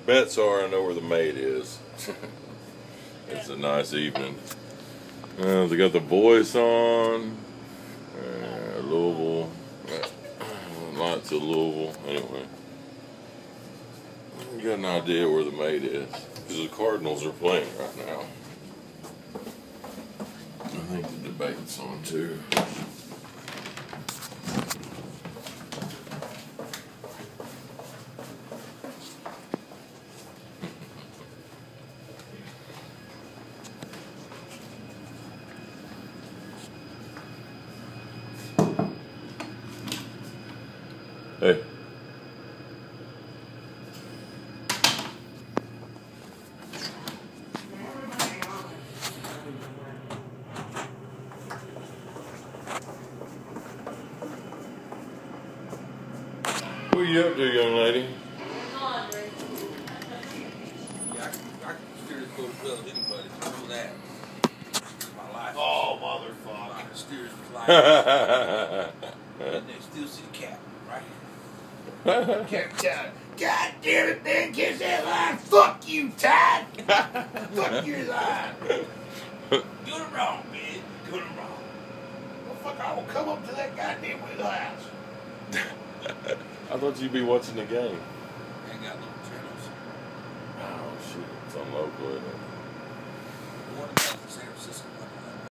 Bets are I know where the maid is. It's a nice evening. They got the voice on. Louisville. Lots of Louisville. Anyway. I got an idea where the maid is. Because the Cardinals are playing right now. I think the debate's on too. Hey. What are you up to, young lady? Laundry. Yeah, I can steer this boat as well as anybody. You know that. It's my life. Oh, motherfucker. I can steer this life. And they still see the cap, right? Cap Todd. God damn it, man. Catch that line. Fuck you, Todd. Fuck your line. Do it wrong, man. Do it wrong. Motherfucker, I will come up to that goddamn wheelhouse. I thought you'd be watching the game. I ain't got little channels. Oh, shit. It's on local, isn't it? One of the San Francisco.